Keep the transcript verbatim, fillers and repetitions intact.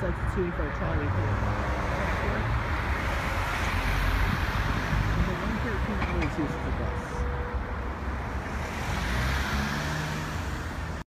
substituting for a trolley here. And the one thirteen always uses